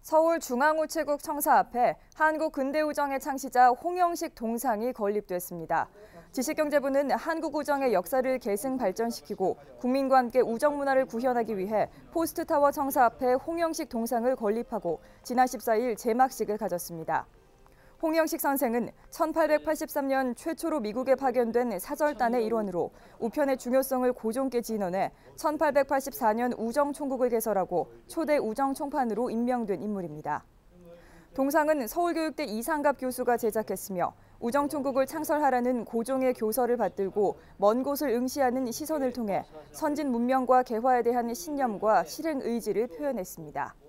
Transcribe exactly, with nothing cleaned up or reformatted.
서울중앙우체국 청사 앞에 한국근대우정의 창시자 홍영식 동상이 건립됐습니다. 지식경제부는 한국우정의 역사를 계승 발전시키고 국민과 함께 우정문화를 구현하기 위해 포스트타워 청사 앞에 홍영식 동상을 건립하고 지난 십사일 제막식을 가졌습니다. 홍영식 선생은 천팔백팔십삼 년 최초로 미국에 파견된 사절단의 일원으로 우편의 중요성을 고종께 진언해 천팔백팔십사 년 우정총국을 개설하고 초대 우정총판으로 임명된 인물입니다. 동상은 서울교육대 이상갑 교수가 제작했으며 우정총국을 창설하라는 고종의 교서를 받들고 먼 곳을 응시하는 시선을 통해 선진 문명과 개화에 대한 신념과 실행 의지를 표현했습니다.